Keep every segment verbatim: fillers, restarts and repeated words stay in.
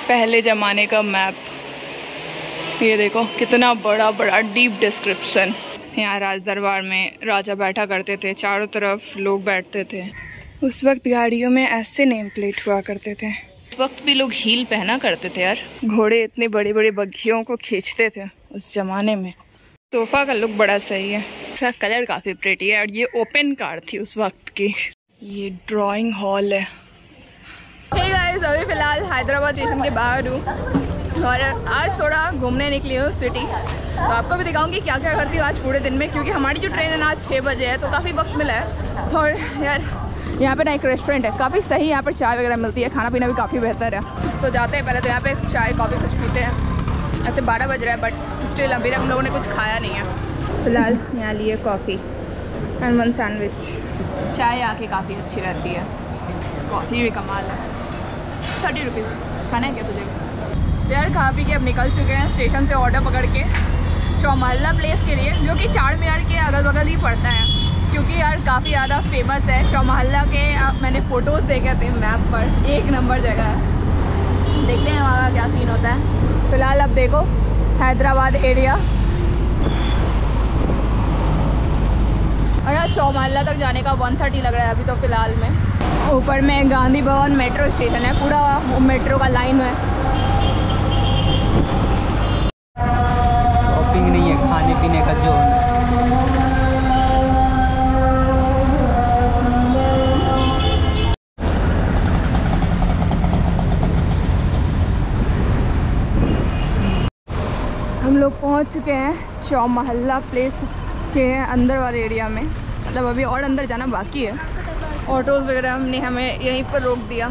पहले ज़माने का मैप, ये देखो कितना बड़ा बड़ा डीप डिस्क्रिप्शन। यहाँ राज दरबार में राजा बैठा करते थे, चारों तरफ लोग बैठते थे। उस वक्त गाड़ियों में ऐसे नेम प्लेट हुआ करते थे। उस वक्त भी लोग हील पहना करते थे यार। घोड़े इतनी बड़ी बड़ी बग्घियों को खींचते थे उस जमाने में। सोफा का लुक बड़ा सही है, इसका कलर काफ़ी प्रेटी है और ये ओपन कार थी उस वक्त की। ये ड्राइंग हॉल है। हे गाइस, अभी फ़िलहाल हैदराबाद स्टेशन के बाहर हूँ और आज थोड़ा घूमने निकली हूँ सिटी। तो आपको भी दिखाऊंगी क्या क्या करती हूँ आज पूरे दिन में, क्योंकि हमारी जो ट्रेन है ना आज छः बजे है, तो काफ़ी वक्त मिला है। और यार यहाँ पे ना एक रेस्टोरेंट है, काफ़ी सही, यहाँ पर चाय वगैरह मिलती है, खाना पीना भी काफ़ी बेहतर है। तो जाते हैं पहले तो यहाँ पे चाय कॉफ़ी कुछ पीते हैं। ऐसे बारह बज रहा है बट स्टिल अभी तक हम लोगों ने कुछ खाया नहीं है। फिलहाल यहाँ लिए कॉफ़ी एंड वन सैंडविच। चाय आके काफ़ी अच्छी रहती है, कॉफ़ी भी कमाल है। Thirty rupees. खाना है क्या तुझे? यार खा पी के अब निकल चुके हैं स्टेशन से ऑर्डर पकड़ के चौमहल्ला प्लेस के लिए, जो कि चार मीनार के अगल बगल ही पड़ता है। क्योंकि यार काफ़ी ज़्यादा फेमस है चौमहल्ला के, मैंने फ़ोटोज़ देखे थे मैप पर, एक नंबर जगह है। देखते हैं वहाँ का क्या सीन होता है। फ़िलहाल अब देखो हैदराबाद एरिया, और यार चौमहल्ला तक जाने का वन थर्टी लग रहा है अभी तो फ़िलहाल में। ऊपर में गांधी भवन मेट्रो स्टेशन है, पूरा मेट्रो का लाइन है। शॉपिंग नहीं है, खाने पीने का जोन। हम लोग पहुंच चुके हैं चौमहल्ला प्लेस के अंदर वाले एरिया में, मतलब अभी और अंदर जाना बाकी है। ऑटोज़ वगैरह हमने हमें यहीं पर रोक दिया।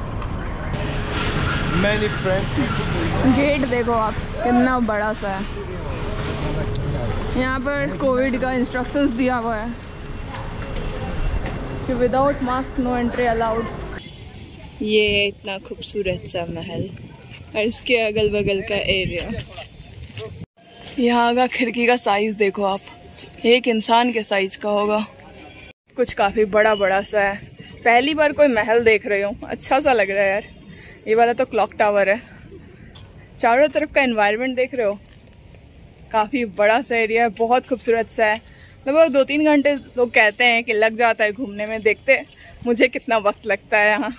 Many friends. गेट देखो आप कितना बड़ा सा है। यहाँ पर कोविड का इंस्ट्रक्शंस दिया हुआ है कि without mask no entry allowed. ये है इतना खूबसूरत सा महल और इसके अगल बगल का एरिया। यहाँ का खिड़की का साइज़ देखो आप, एक इंसान के साइज़ का होगा। कुछ काफ़ी बड़ा बड़ा सा है। पहली बार कोई महल देख रही हूँ, अच्छा सा लग रहा है यार। ये वाला तो क्लॉक टावर है। चारों तरफ का एनवायरनमेंट देख रहे हो, काफ़ी बड़ा सा एरिया है, बहुत खूबसूरत सा है। लगभग दो तीन घंटे लोग कहते हैं कि लग जाता है घूमने में, देखते मुझे कितना वक्त लगता है यहाँ।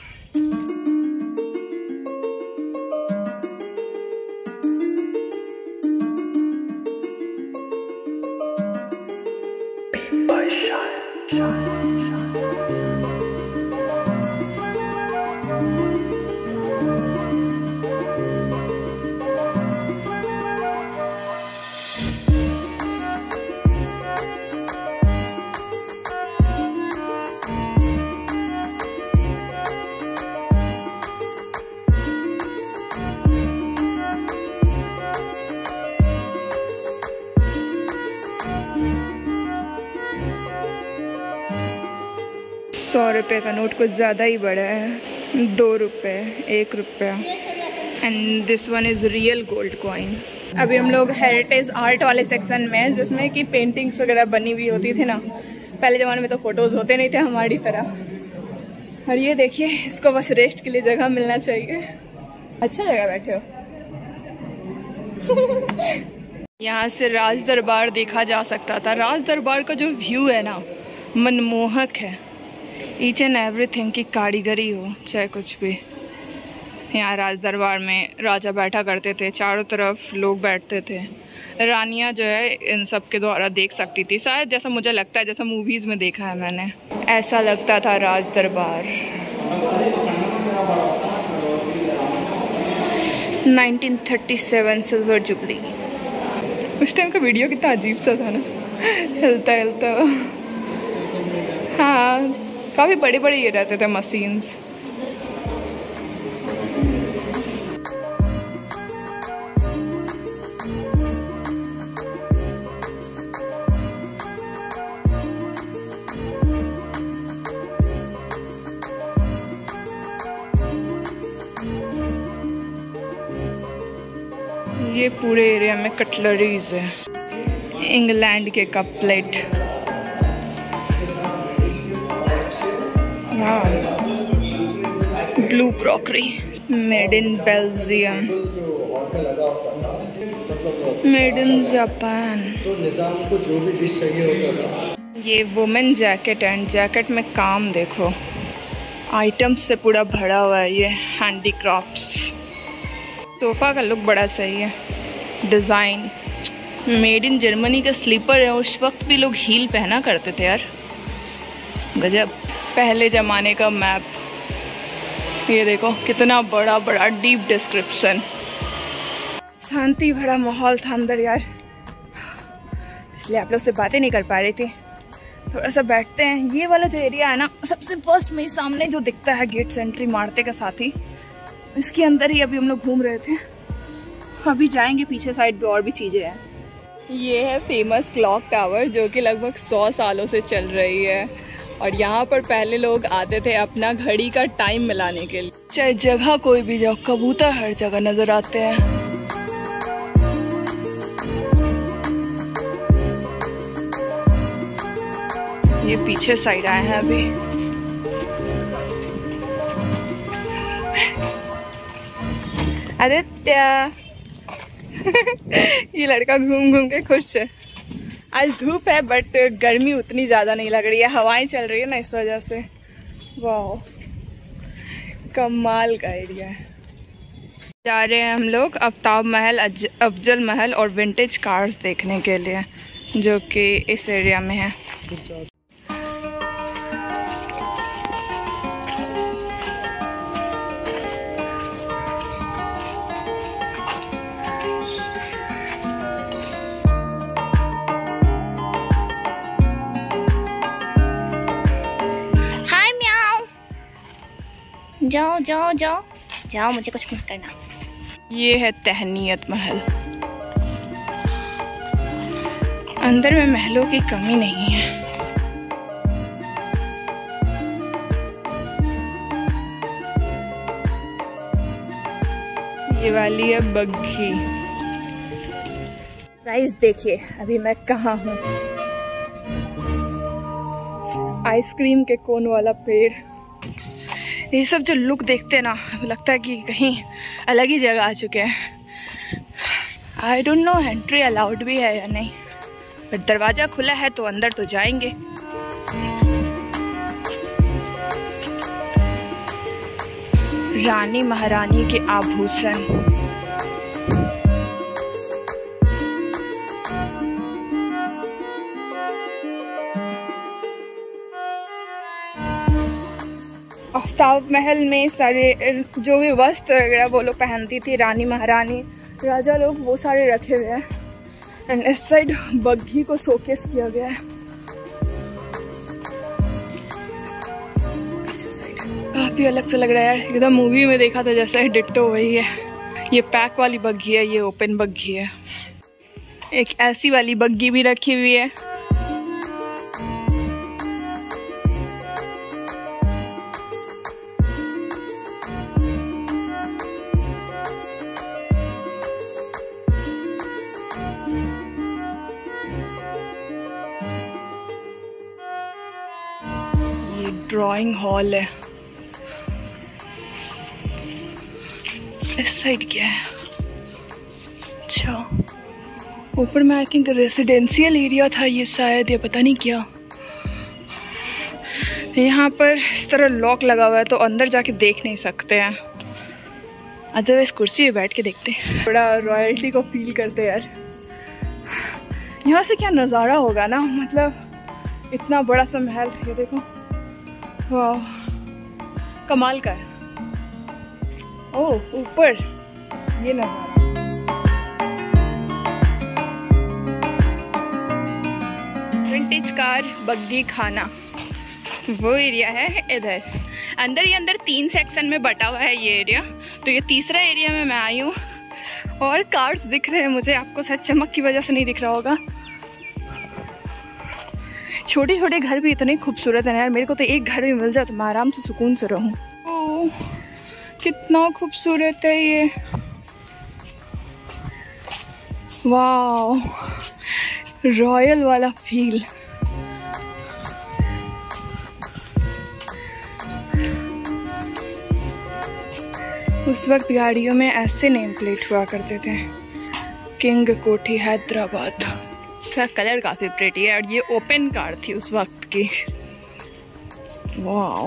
सौ रुपये का नोट कुछ ज़्यादा ही बड़ा है, दो रुपये, एक रुपया, and this one is real gold coin. अभी हम लोग हेरिटेज आर्ट वाले सेक्शन में हैं, जिसमें कि पेंटिंग्स वगैरह बनी हुई होती थी ना। पहले ज़माने में तो फ़ोटोज़ होते नहीं थे हमारी तरह। और ये देखिए, इसको बस रेस्ट के लिए जगह मिलना चाहिए। अच्छा जगह बैठे हो। यहाँ से राज दरबार देखा जा सकता था। राज दरबार का जो व्यू है ना, मनमोहक है। ईच एंड एवरीथिंग की कारीगरी हो, चाहे कुछ भी। यहाँ राज दरबार में राजा बैठा करते थे, चारों तरफ लोग बैठते थे। रानियाँ जो है इन सब के द्वारा देख सकती थी शायद, जैसा मुझे लगता है, जैसा मूवीज़ में देखा है मैंने, ऐसा लगता था राज दरबार। Nineteen thirty seven silver jubilee. उस टाइम का वीडियो कितना अजीब सा था ना, हिलता हिलता। हाँ, काफ़ी बड़े बड़े ये रहते थे मशीन्स। ये पूरे एरिया में कटलरीज है। इंग्लैंड के cup plate, blue crockery, made in Belgium, made in Japan. तो निजाम को जो भी डिश चाहिए होता था। ये वुमेन जैकेट एंड जैकेट में काम देखो, आइटम्स से पूरा भरा हुआ है। ये हैंडीक्राफ्ट्स। सोफ़ा का लुक बड़ा सही है, डिज़ाइन मेड इन जर्मनी का स्लीपर है। उस वक्त भी लोग हील पहना करते थे यार, गजब। पहले ज़माने का मैप, ये देखो कितना बड़ा बड़ा डीप डिस्क्रिप्शन। शांति भरा माहौल था अंदर यार, इसलिए आप लोग से बातें नहीं कर पा रही थी। थोड़ा सा बैठते हैं। ये वाला जो एरिया है ना, सबसे फर्स्ट में सामने जो दिखता है गेट से एंट्री मारते के साथ ही, इसके अंदर ही अभी हम लोग घूम रहे थे। अभी जाएंगे पीछे साइड भी, और भी चीज़ें हैं। ये है फेमस क्लॉक टावर, जो कि लगभग सौ सालों से चल रही है। और यहाँ पर पहले लोग आते थे अपना घड़ी का टाइम मिलाने के लिए। चाहे जगह कोई भी जाओ, कबूतर हर जगह नजर आते हैं। ये पीछे साइड आए हैं अभी। आदित्य ये लड़का घूम घूम के खुश है। आज धूप है बट गर्मी उतनी ज़्यादा नहीं लग रही है, हवाएं चल रही है ना, इस वजह से। वाह, कमाल का एरिया है। जा रहे हैं हम लोग आफ्ताब महल, अफजल महल और विंटेज कार्स देखने के लिए, जो कि इस एरिया में है। जाओ जाओ जाओ जाओ, मुझे कुछ नहीं करना। ये है तहनीत महल। अंदर में महलों की कमी नहीं है। ये वाली है बग्घी। गाइस देखिए अभी मैं कहाँ हूँ। आइसक्रीम के कोन वाला पेड़। ये सब जो लुक देखते हैं ना, लगता है कि कहीं अलग ही जगह आ चुके हैं। I don't know entry allowed भी है या नहीं, बट दरवाज़ा खुला है तो अंदर तो जाएंगे। रानी महारानी के आभूषण। आफ्ताब महल में सारे जो भी वस्त्र वगैरह वो लोग पहनती थी, रानी महारानी राजा लोग, वो सारे रखे हुए हैं। एंड इस साइड बग्घी को शोकेस किया गया है। काफी अलग से लग रहा है यार, एकदम मूवी में देखा था जैसा है, डिट्टो वही है। ये पैक वाली बग्घी है, ये ओपन बग्घी है। एक ऐसी वाली बग्घी भी रखी हुई है। ड्राइंग हॉल है। इस साइड क्या है? अच्छा, ऊपर में आई थिंक रेसिडेंशियल एरिया था ये शायद, या पता नहीं क्या। यहाँ पर इस तरह लॉक लगा हुआ है तो अंदर जाके देख नहीं सकते हैं, अदरवाइज कुर्सी पे बैठ के देखते हैं। बड़ा रॉयल्टी को फील करते हैं यार। यहाँ से क्या नज़ारा होगा ना, मतलब इतना बड़ा सा महल, ये देखो, वाह कमाल का है। ओह ऊपर ये नज़ारा। विंटेज कार बग्घी खाना, वो एरिया है इधर। अंदर ही अंदर तीन सेक्शन में बटा हुआ है ये एरिया, तो ये तीसरा एरिया में मैं आई हूँ। और कार्स दिख रहे हैं मुझे, आपको शायद चमक की वजह से नहीं दिख रहा होगा। छोटे छोटे घर भी इतने खूबसूरत हैं यार, मेरे को तो एक घर भी मिल जाए तो मैं आराम से सुकून से रहूं। ओह कितना खूबसूरत है ये, वाह रॉयल वाला फील। उस वक्त गाड़ियों में ऐसे नेम प्लेट हुआ करते थे, किंग कोठी हैदराबाद। इसका कलर काफ़ी प्रेटी है और ये ओपन कार थी उस वक्त की। वाओ,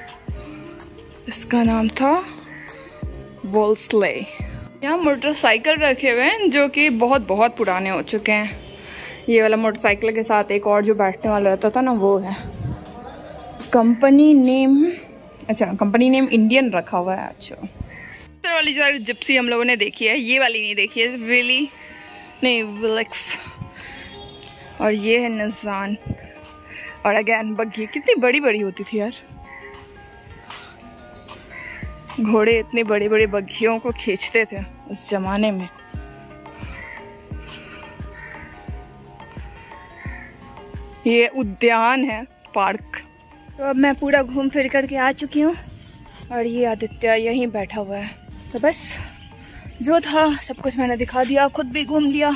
इसका नाम था वोल्सले। यहाँ मोटरसाइकिल रखे हुए हैं जो कि बहुत बहुत पुराने हो चुके हैं। ये वाला मोटरसाइकिल के साथ एक और जो बैठने वाला रहता था ना, वो है। कंपनी नेम, अच्छा कंपनी नेम इंडियन रखा हुआ है। अच्छा, इस वाली जो जिप्सी हम लोगों ने देखी है, ये वाली नहीं देखी है, विली नहीं विलिक्स। और ये है निज़ान। और अगेन बग्घी, कितनी बड़ी बड़ी होती थी यार। घोड़े इतनी बड़ी बड़ी बग्घियों को खींचते थे उस जमाने में। ये उद्यान है, पार्क। तो अब मैं पूरा घूम फिर करके आ चुकी हूँ और ये आदित्य यहीं बैठा हुआ है। तो बस जो था सब कुछ मैंने दिखा दिया, खुद भी घूम लिया।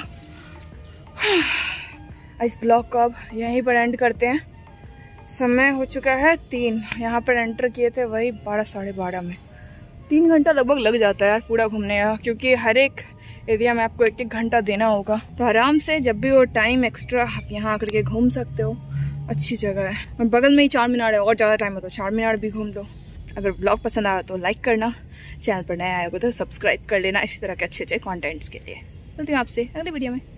इस ब्लॉग को अब यहीं पर एंड करते हैं। समय हो चुका है तीन। यहाँ पर एंटर किए थे वही बारह साढ़े बारह में। तीन घंटा लगभग लग जाता है यार पूरा घूमने का, क्योंकि हर एक एरिया में आपको एक एक घंटा देना होगा। तो आराम से जब भी वो टाइम एक्स्ट्रा आप यहाँ आकर के घूम सकते हो। अच्छी जगह है और बगल में ही चार मीनार है, और ज़्यादा टाइम हो तो चार मीनार भी घूम लो। अगर ब्लॉग पसंद आया तो लाइक करना, चैनल पर नया आया हो तो सब्सक्राइब कर लेना इसी तरह के अच्छे अच्छे कॉन्टेंट्स के लिए। मिलती हूँ आपसे अगली वीडियो में।